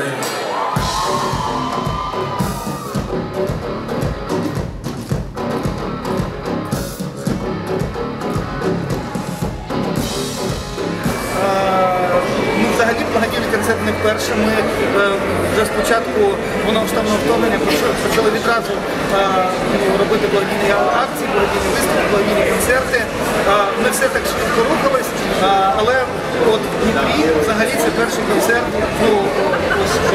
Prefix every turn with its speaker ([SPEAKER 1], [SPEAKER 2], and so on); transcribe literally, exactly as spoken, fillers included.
[SPEAKER 1] Взагалі благодійний концерт не вперше. Ми е, вже спочатку повномасштабного вторгнення почали відразу е, робити благодійні акції, благодійні виставки, благодійні концерти. Е, ми все так швидко рухались, е, але от в Дніпрі взагалі це перший концерт, ну,